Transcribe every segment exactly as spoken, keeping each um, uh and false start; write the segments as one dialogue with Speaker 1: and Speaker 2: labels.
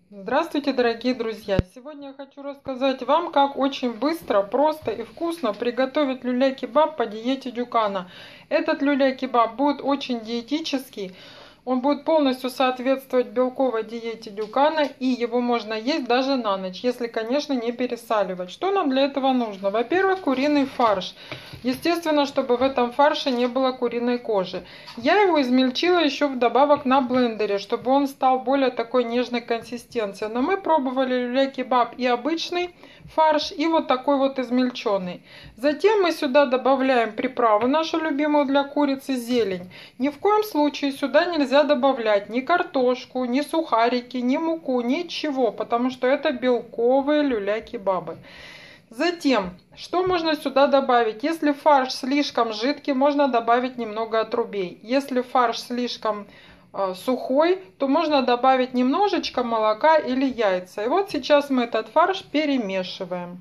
Speaker 1: Здравствуйте, дорогие друзья! Сегодня я хочу рассказать вам, как очень быстро, просто и вкусно приготовить люля-кебаб по диете Дюкана. Этот люля-кебаб будет очень диетический, он будет полностью соответствовать белковой диете Дюкана, и его можно есть даже на ночь, если, конечно, не пересаливать. Что нам для этого нужно? Во-первых, куриный фарш. Естественно, чтобы в этом фарше не было куриной кожи. Я его измельчила еще вдобавок на блендере, чтобы он стал более такой нежной консистенции. Но мы пробовали люля-кебаб и обычный фарш, и вот такой вот измельченный. Затем мы сюда добавляем приправу нашу любимую для курицы, зелень. Ни в коем случае сюда нельзя добавлять ни картошку, ни сухарики, ни муку, ничего, потому что это белковые люля-кебабы. Затем, что можно сюда добавить? Если фарш слишком жидкий, можно добавить немного отрубей. Если фарш слишком э, сухой, то можно добавить немножечко молока или яйца. И вот сейчас мы этот фарш перемешиваем.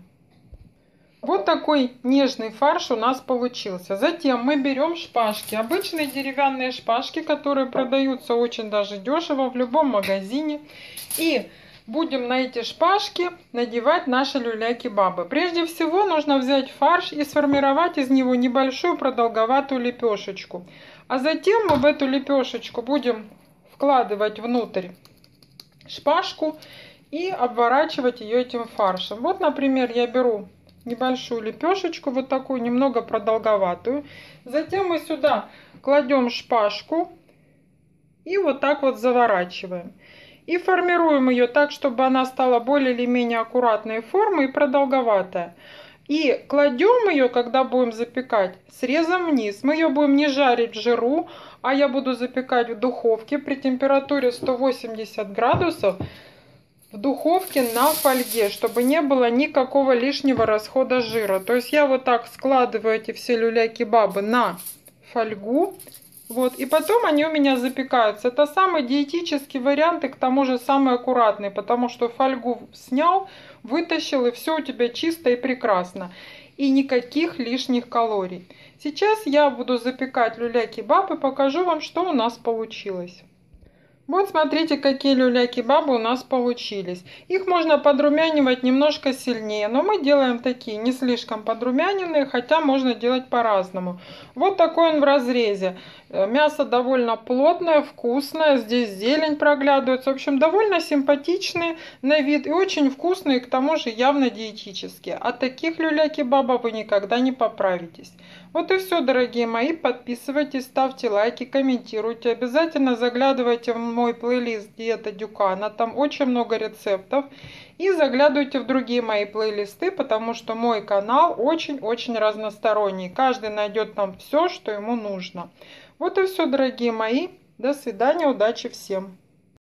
Speaker 1: Вот такой нежный фарш у нас получился. Затем мы берем шпажки. Обычные деревянные шпажки, которые продаются очень даже дешево в любом магазине. И будем на эти шпажки надевать наши люля-кебабы. Прежде всего нужно взять фарш и сформировать из него небольшую продолговатую лепешечку. А затем мы в эту лепешечку будем вкладывать внутрь шпажку и обворачивать ее этим фаршем. Вот, например, я беру небольшую лепешечку, вот такую, немного продолговатую. Затем мы сюда кладем шпажку и вот так вот заворачиваем. И формируем ее так, чтобы она стала более или менее аккуратной формы и продолговатая. И кладем ее, когда будем запекать, срезом вниз. Мы ее будем не жарить в жиру, а я буду запекать в духовке при температуре сто восемьдесят градусов. В духовке на фольге, чтобы не было никакого лишнего расхода жира. То есть я вот так складываю эти все люля-кебабы на фольгу. Вот, и потом они у меня запекаются. Это самый диетический вариант и к тому же самый аккуратный, потому что фольгу снял, вытащил, и все у тебя чисто и прекрасно. И никаких лишних калорий. Сейчас я буду запекать люля-кебаб и покажу вам, что у нас получилось. Вот смотрите, какие люля-кебабы у нас получились. Их можно подрумянивать немножко сильнее, но мы делаем такие не слишком подрумяненные, хотя можно делать по-разному. Вот такой он в разрезе. Мясо довольно плотное, вкусное, здесь зелень проглядывается. В общем, довольно симпатичные на вид и очень вкусные, к тому же явно диетические. От таких люля-кебабов вы никогда не поправитесь. Вот и все, дорогие мои. Подписывайтесь, ставьте лайки, комментируйте. Обязательно заглядывайте в мой плейлист «Диета Дюкана». Там очень много рецептов. И заглядывайте в другие мои плейлисты, потому что мой канал очень-очень разносторонний. Каждый найдет там все, что ему нужно. Вот и все, дорогие мои. До свидания, удачи всем!